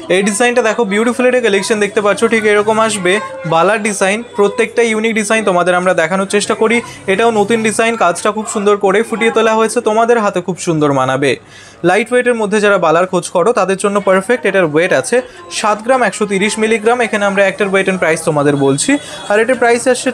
এই ডিজাইনটা দেখো বিউটিফুল একটা কালেকশন দেখতে পাচ্ছ, ঠিক এরকম আসবে বালার ডিজাইন। প্রত্যেকটা ইউনিক ডিজাইন তোমাদের আমরা দেখানোর চেষ্টা করি। এটাও নতুন ডিজাইন, কাজটা খুব সুন্দর করে ফুটিয়ে তোলা হয়েছে, তোমাদের হাতে খুব সুন্দর মানাবে। লাইট ওয়েটের মধ্যে যারা বালার খোঁজ করো তাদের জন্য পারফেক্ট। এটার ওয়েট আছে 7 গ্রাম 130 মিলিগ্রাম। এখানে আমরা একটার ওয়েট অ্যান্ড প্রাইস তোমাদের বলছি, আর এটার প্রাইস আসছে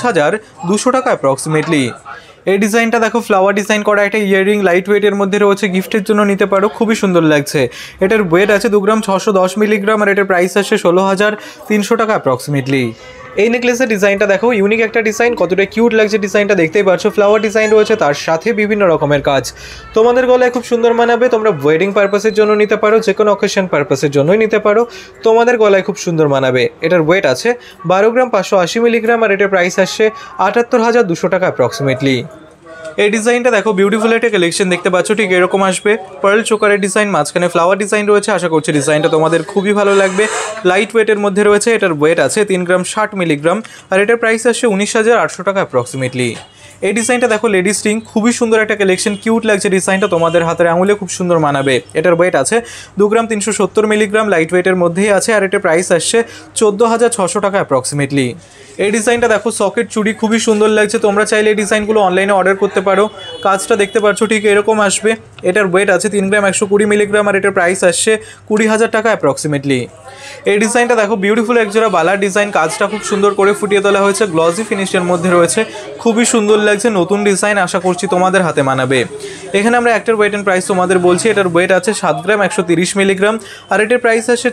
44,200 টাকা অ্যাপ্রক্সিমেটলি। এই ডিজাইনটা দেখো ফ্লাওয়ার ডিজাইন করা একটা ইয়াররিং, লাইট ওয়েটের মধ্যে রয়েছে, গিফটের জন্য নিতে পারো, খুবই সুন্দর লাগছে। এটার ওয়েট আছে 2 গ্রাম 610 মিলিগ্রাম, আর এটার প্রাইস আসছে 16,300 টাকা অ্যাপ্রক্সিমেটলি। এই নেকলেসের ডিজাইনটা দেখো ইউনিক একটা ডিজাইন, কতটা কিউট লাগছে ডিজাইনটা, দেখতেই পাচ্ছ ফ্লাওয়ার ডিজাইন রয়েছে, তার সাথে বিভিন্ন রকমের কাজ। তোমাদের গলায় খুব সুন্দর মানাবে, তোমরা ওয়েডিং পারপাসের জন্য নিতে পারো, যে কোনো অকেশন পারপাসের জন্যই নিতে পারো, তোমাদের গলায় খুব সুন্দর মানাবে। এটার ওয়েট আছে 12 গ্রাম 580 মিলিগ্রাম, আর এটার প্রাইস আসছে 78,200 টাকা অ্যাপ্রক্সিমেটলি। এই ডিজাইনটা দেখো বিউটিফুল একটা কালেকশন দেখতে পাচ্ছ, ঠিক এরকম আসবে পার্ল চোকারের ডিজাইন, মাঝখানে ফ্লাওয়ার ডিজাইন রয়েছে। আশা করছি ডিজাইনটা তোমাদের খুবই ভালো লাগবে। লাইট ওয়েটের মধ্যে রয়েছে, এটার ওয়েট আছে 3 গ্রাম 60 মিলিগ্রাম, আর এটার প্রাইস আসছে 19,800 টাকা অ্যাপ্রক্সিমেটলি। এই ডিজাইনটা দেখো লেডিস রিং, খুবই সুন্দর একটা কালেকশন, কিউট লাগছে ডিজাইনটা, তোমাদের হাতের আঙুলে খুব সুন্দর মানাবে। এটার ওয়েট আছে 2 গ্রাম 370 মিলিগ্রাম, লাইট ওয়েটের মধ্যেই আছে, আর এটার প্রাইস আসছে 14,600 টাকা অ্যাপ্রক্সিমেটলি। এই ডিজাইনটা দেখো সকেট চুড়ি, খুবই সুন্দর লাগছে, তোমরা চাইলে এই ডিজাইনগুলো অনলাইনে অর্ডার করতে পারো। কাজটা দেখতে পাচ্ছ ঠিক এরকম আসবে। এটার ওয়েট আছে 3 গ্রাম 120 মিলিগ্রাম, আর এটার প্রাইস আসছে 20,000 টাকা অ্যাপ্রক্সিমেটলি। এই ডিজাইনটা দেখো বিউটিফুল একজোড়া বালার ডিজাইন, কাজটা খুব সুন্দর করে ফুটিয়ে তোলা হয়েছে, গ্লসি ফিনিশের মধ্যে রয়েছে, খুবই সুন্দর লাগছে, নতুন ডিজাইন, আশা করছি তোমাদের হাতে মানাবে। এখানে আমরা একটার ওয়েট অ্যান্ড প্রাইস তোমাদের বলছি। এটার ওয়েট আছে 7 গ্রাম 130 মিলিগ্রাম, আর এটার প্রাইস আসছে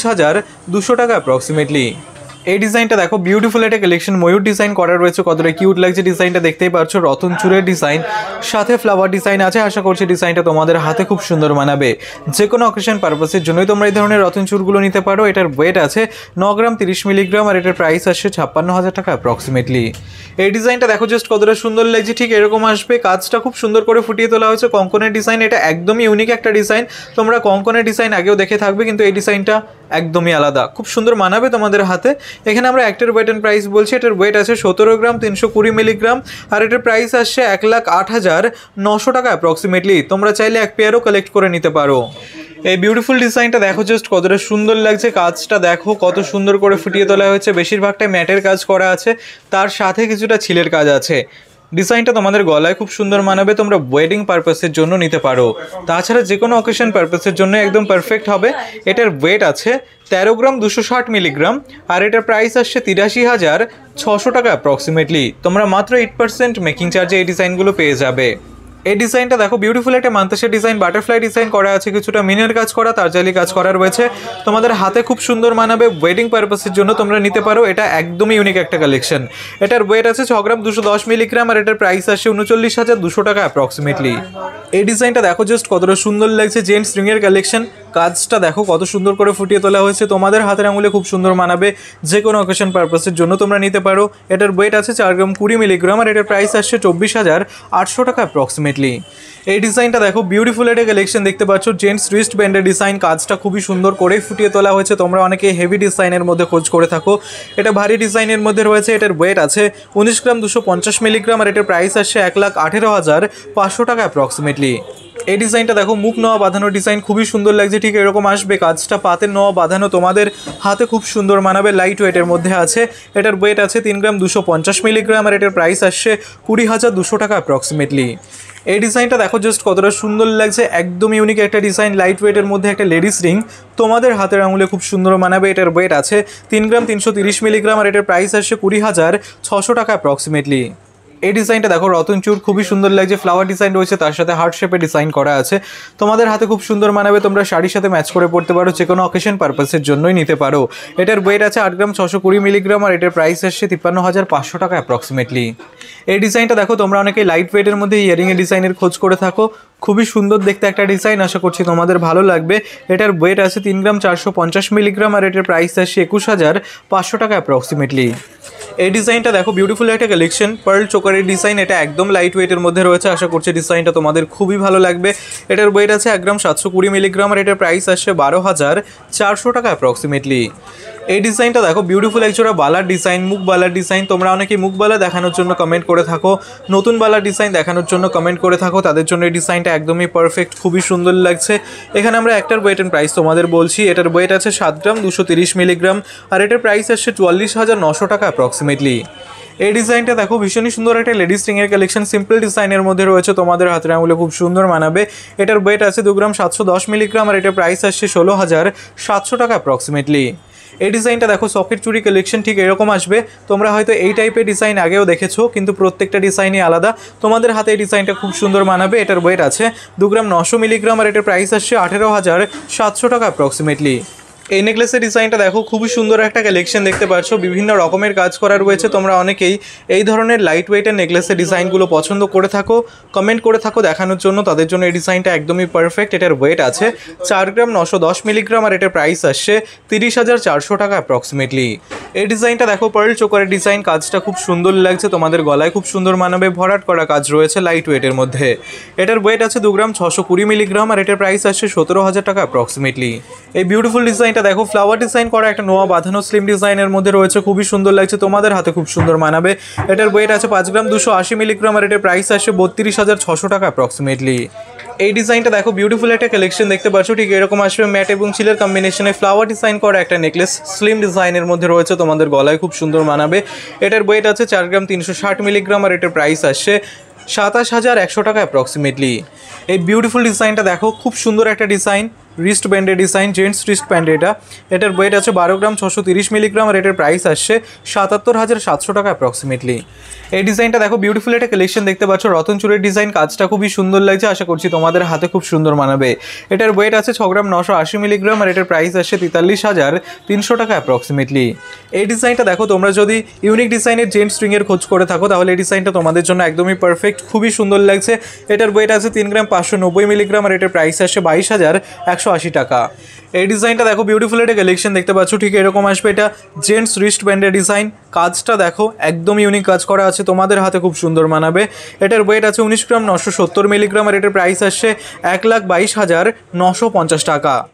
44,200 টাকা অ্যাপ্রক্সিমেটলি। এই ডিজাইনটা দেখো বিউটিফুল একটা কালেকশন, ময়ূর ডিজাইন করা রয়েছে, কতটা কিউট লাগছে ডিজাইনটা, দেখতেই পাচ্ছ রতন চূড়ের ডিজাইন, সাথে ফ্লাওয়ার ডিজাইন আছে। আশা করছি ডিজাইনটা তোমাদের হাতে খুব সুন্দর মানাবে, যে কোনো অকেশন পারপাসের জন্যই তোমরা এই ধরনের রতন চূড়গুলো নিতে পারো। এটার ওয়েট আছে 9 গ্রাম 30 মিলিগ্রাম, আর এটার প্রাইস আসছে 56,000 টাকা অ্যাপ্রক্সিমেটলি। এই ডিজাইনটা দেখো জাস্ট কতটা সুন্দর লাগছে, ঠিক এরকম আসবে, কাজটা খুব সুন্দর করে ফুটিয়ে তোলা হয়েছে, কঙ্কনের ডিজাইন, এটা একদমই ইউনিক একটা ডিজাইন। তোমরা কঙ্কনের ডিজাইন আগেও দেখে থাকবে, কিন্তু এই ডিজাইনটা একদমই আলাদা, খুব সুন্দর মানাবে তোমাদের হাতে। এখানে আমরা একটার ওয়েট অ্যান্ড প্রাইস বলছি। এটার ওয়েট আছে 17 গ্রাম 320 মিলিগ্রাম, আর এটার প্রাইস আসছে 1,08,900 টাকা অ্যাপ্রক্সিমেটলি। তোমরা চাইলে এক পেয়ারও কালেক্ট করে নিতে পারো। এই বিউটিফুল ডিজাইনটা দেখো জাস্ট কতটা সুন্দর লাগছে, কাজটা দেখো কত সুন্দর করে ফুটিয়ে তোলা হয়েছে, বেশিরভাগটাই ম্যাটের কাজ করা আছে, তার সাথে কিছুটা ছিলের কাজ আছে। ডিজাইনটা তোমাদের গলায় খুব সুন্দর মানাবে, তোমরা ওয়েডিং পারপাসের জন্য নিতে পারো, তাছাড়া যে কোনো অকেশন পারপাসের জন্য একদম পারফেক্ট হবে। এটার ওয়েট আছে 13 গ্রাম 260 মিলিগ্রাম, আর এটার প্রাইস আসছে 83,600 টাকা অ্যাপ্রক্সিমেটলি। তোমরা মাত্র 8% মেকিং চার্জে এই ডিজাইনগুলো পেয়ে যাবে। এই ডিজাইনটা দেখো বিউটিফুল একটা মান্তাসের ডিজাইন, বাটারফ্লাই ডিজাইন করা আছে, কিছুটা মিনের কাজ করা, তারজালি কাজ করা রয়েছে, তোমাদের হাতে খুব সুন্দর মানাবে, ওয়েডিং পারপাসের জন্য তোমরা নিতে পারো। এটা একদমই ইউনিক একটা কালেকশন। এটার ওয়েট আছে 6 গ্রাম 210 মিলিগ্রাম, আর এটার প্রাইস আসছে 39,200 টাকা অ্যাপ্রক্সিমেটলি। এই ডিজাইনটা দেখো জাস্ট কতটা সুন্দর লাগছে, জেন্টস রিংয়ের কালেকশন, কাজটা দেখো কত সুন্দর করে ফুটিয়ে তোলা হয়েছে, তোমাদের হাতের আঙুলে খুব সুন্দর মানাবে, যে কোনো অকেশন পারপাসের জন্য তোমরা নিতে পারো। এটার ওয়েট আছে 4 গ্রাম 20 মিলিগ্রাম, আর এটার প্রাইস আসছে 24,800 টাকা অ্যাপ্রক্সিমেটলি। এই ডিজাইনটা দেখো বিউটিফুল একটা কালেকশন দেখতে পাচ্ছ, জেন্টস রিস্ট ব্যান্ডের ডিজাইন, কাজটা খুবই সুন্দর করে ফুটিয়ে তোলা হয়েছে। তোমরা অনেকে হেভি ডিজাইনের মধ্যে খোঁজ করে থাকো, এটা ভারী ডিজাইনের মধ্যে রয়েছে। এটার ওয়েট আছে 19 গ্রাম 250 মিলিগ্রাম, আর এটার প্রাইস আসছে 1,18,500 টাকা অ্যাপ্রক্সিমেটলি। এই ডিজাইনটা দেখো মুখ নোয়া বাঁধানো ডিজাইন, খুবই সুন্দর লাগছে, ঠিক এরকম আসবে, কাজটা পাতের নোয়া বাঁধানো, তোমাদের হাতে খুব সুন্দর মানাবে, লাইট ওয়েটের মধ্যে আছে। এটার ওয়েট আছে 3 গ্রাম 250 মিলিগ্রাম, আর এটার প্রাইস আসছে 20,200 টাকা অ্যাপ্রক্সিমেটলি। এই ডিজাইনটা দেখো জাস্ট কতটা সুন্দর লাগছে, একদম ইউনিক একটা ডিজাইন, লাইট ওয়েটের মধ্যে একটা লেডিস রিং, তোমাদের হাতের আঙুলে খুব সুন্দর মানাবে। এটার ওয়েট আছে 3 গ্রাম 330 মিলিগ্রাম, আর এটার প্রাইস আসছে 20,600 টাকা অ্যাপ্রক্সিমেটলি। এই ডিজাইনটা দেখো রতন চূড়, খুবই সুন্দর লাগছে, ফ্লাওয়ার ডিজাইন রয়েছে, তার সাথে হার্ট শেপে ডিজাইন করা আছে, তোমাদের হাতে খুব সুন্দর মানাবে, তোমরা শাড়ির সাথে ম্যাচ করে পড়তে পারো, যে কোনো অকেশন পারপাসের জন্যই নিতে পারো। এটার ওয়েট আছে 8 গ্রাম 620 মিলিগ্রাম, আর এটার প্রাইস আসছে 53,500 টাকা অ্যাপ্রক্সিমেটলি। এই ডিজাইনটা দেখো তোমরা অনেকে লাইট ওয়েটের মধ্যে ইয়ারিংয়ের ডিজাইনের খোঁজ করে থাকো, খুবই সুন্দর দেখতে একটা ডিজাইন, আশা করছি তোমাদের ভালো লাগবে। এটার ওয়েট আছে 3 গ্রাম 450 মিলিগ্রাম, আর এটার প্রাইস আসছে 21,500 টাকা অ্যাপ্রক্সিমেটলি। এই ডিজাইনটা দেখো বিউটিফুল একটা কালেকশন, পার্ল চোকারের ডিজাইন। এটা একদম লাইট ওয়েটের মধ্যে রয়েছে, আশা করছি ডিজাইনটা তোমাদের খুবই ভালো লাগবে। এটার ওয়েট আছে 1 গ্রাম 720 মিলিগ্রাম আর এটার প্রাইস আসছে 12,400 টাকা অ্যাপ্রক্সিমেটলি। এই ডিজাইনটা দেখো বিউটিফুল একজোড়া বালার ডিজাইন, মুখ বালার ডিজাইন। তোমরা অনেকেই মুখ বালা দেখানোর জন্য কমেন্ট করে থাকো, নতুন বালার ডিজাইন দেখানোর জন্য কমেন্ট করে থাকো, তাদের জন্য এই ডিজাইনটা একদমই পারফেক্ট, খুবই সুন্দর লাগছে। এখানে আমরা একটার ওয়েট অ্যান্ড প্রাইস তোমাদের বলছি। এটার ওয়েট আছে 7 গ্রাম 230 মিলিগ্রাম আর এটার প্রাইস আসছে 44,900 টাকা অ্যাপ্রক্সিমেটলি। এই ডিজাইনটা দেখো ভীষণই সুন্দর একটা লেডিস স্ট্রিংয়ের কালেকশন, সিম্পল ডিজাইনের মধ্যে রয়েছে, তোমাদের হাতের আঙুলে খুব সুন্দর মানাবে। এটার ওয়েট আছে 2 গ্রাম 710 মিলিগ্রাম আর এটার প্রাইস আসছে 16,700 টাকা অ্যাপ্রক্সিমেটলি। এই ডিজাইনটা দেখো সকেট চুরি কালেকশন, ঠিক এরকম আসবে। তোমরা হয়তো এই টাইপের ডিজাইন আগেও দেখেছো, কিন্তু প্রত্যেকটা ডিজাইনই আলাদা, তোমাদের হাতে এই ডিজাইনটা খুব সুন্দর মানাবে। এটার ওয়েট আছে 2 গ্রাম 900 মিলিগ্রাম আর এটার প্রাইস আসছে 18,700 টাকা অ্যাপ্রক্সিমেটলি। এই নেকলেসের ডিজাইনটা দেখো খুবই সুন্দর একটা কালেকশন দেখতে পাচ্ছ, বিভিন্ন রকমের কাজ করা রয়েছে। তোমরা অনেকেই এই ধরনের লাইট ওয়েটের নেকলেসের ডিজাইনগুলো পছন্দ করে থাকো, কমেন্ট করে থাকো দেখানোর জন্য, তাদের জন্য এই ডিজাইনটা একদমই পারফেক্ট। এটার ওয়েট আছে 4 গ্রাম 910 মিলিগ্রাম আর এটার প্রাইস আসছে 30,400 টাকা অ্যাপ্রক্সিমেটলি। এই ডিজাইনটা দেখো পার্ল চোকারের ডিজাইন, কাজটা খুব সুন্দর লাগছে, তোমাদের গলায় খুব সুন্দর মানাবে, ভরাট করা কাজ রয়েছে লাইট ওয়েটের মধ্যে। এটার ওয়েট আছে 2 গ্রাম 620 মিলিগ্রাম আর এটার প্রাইস আসছে 17,000 টাকা অ্যাপ্রক্সিমেটলি। এই বিউটিফুল ডিজাইনটা দেখো ফ্লাওয়ার ডিজাইন করা একটা নোয়া বাঁধানো স্লিম ডিজাইনের মধ্যে রয়েছে, খুবই সুন্দর লাগছে, তোমাদের হাতে খুব সুন্দর মানাবে। এটার ওয়েট আছে 5 গ্রাম 280 মিলিগ্রাম আর এটার প্রাইস আসছে 32,600 টাকা অ্যাপ্রক্সিমেটলি। এই ডিজাইনটা দেখো বিউটিফুল একটা কালেকশন দেখতে পাচ্ছ, ঠিক এরকম আসবে, ম্যাট এবং সিলের কম্বিনেশনে ফ্লাওয়ার ডিজাইন করা একটা নেকলেস স্লিম ডিজাইনের মধ্যে রয়েছে, তোমাদের গলায় খুব সুন্দর মানাবে। এটার ওয়েট আছে 4 গ্রাম 360 মিলিগ্রাম আর এটার প্রাইস আসছে 27,100 টাকা অ্যাপ্রক্সিমেটলি। এই বিউটিফুল ডিজাইনটা দেখো খুব সুন্দর একটা ডিজাইন, রিস্ট ব্যান্ডের ডিজাইন, জেন্টস রিস্ট ব্যান্ড এটা। এটার ওয়েট আছে 12 গ্রাম 630 মিলিগ্রাম আর এটার প্রাইস আসছে 77,700 টাকা অ্যাপ্রক্সিমেটলি। এই ডিজাইনটা দেখো বিউটিফুল একটা কালেকশন দেখতে পাচ্ছ, রতন চুরের ডিজাইন, কাজটা খুবই সুন্দর লাগছে, আশা করছি তোমাদের হাতে খুব সুন্দর মানাবে। এটার ওয়েট আছে 6 গ্রাম 980 মিলিগ্রাম আর এটার প্রাইস আসছে 43,300 টাকা অ্যাপ্রক্সিমেটলি। এই ডিজাইনটা দেখো তোমরা যদি ইউনিক ডিজাইনের জেন্টস স্ট্রিংয়ের খোঁজ করে থাকো তাহলে এই ডিজাইনটা তোমাদের জন্য একদমই পারফেক্ট, খুবই সুন্দর লাগছে। এটার ওয়েট আছে 3 গ্রাম 590 মিলিগ্রাম আর এটার প্রাইস আসছে 22,180 টাকা। এই ডিজাইনটা দেখো বিউটিফুল একটা কালেকশন দেখতে পাচ্ছ, ঠিক এরকম আসবে। এটা জেন্টস রিস্ট ব্যান্ডের ডিজাইন, কাজটা দেখো একদম ইউনিক কাজ করা আছে, তোমাদের হাতে খুব সুন্দর মানাবে। এটার ওয়েট আছে 19 গ্রাম 970 মিলিগ্রাম আর এটার প্রাইস আসছে 1,22,950 টাকা।